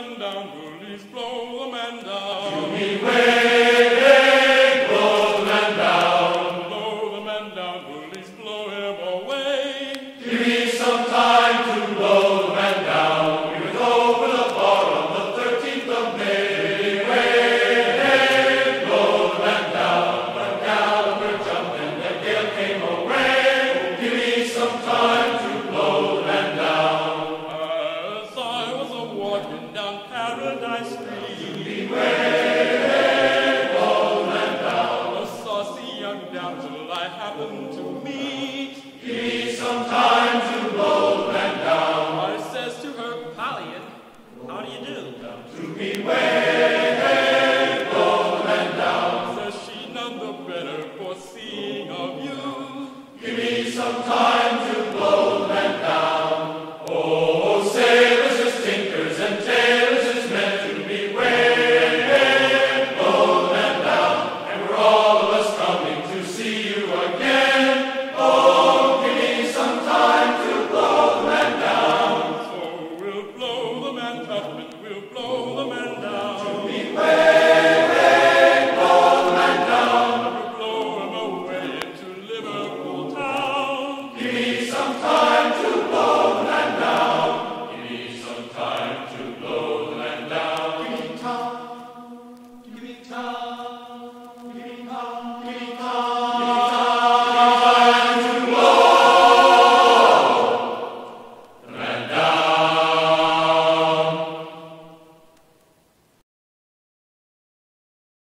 man down, bullies blow the man down. To me way, blow the man down. Blow the man down, bullies blow him away. Give me some time to blow the man down. We went over the bar on the 13th of May. Way, blow the man down. But Gallagher jumped and the gale came away. Give me some time to blow the man down. As I was a-walking down Paradise Street, Blow the man down. a saucy young damsel I happened to meet. Give me some time to blow the man down. I says to her, Polly, how do you do? To me way.